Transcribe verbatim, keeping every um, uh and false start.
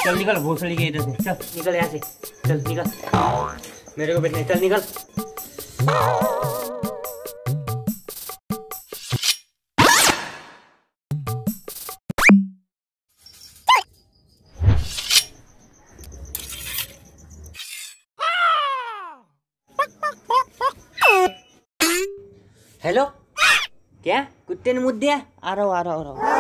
चल निकल भोसड़ी के इधर से, चल निकल यहाँ से, चल निकल, मेरे को बैठने, चल निकल। हेलो, क्या कुत्ते ने मुद्दे? आ रहा हूँ आ रहा हूँ आ रहा हूँ।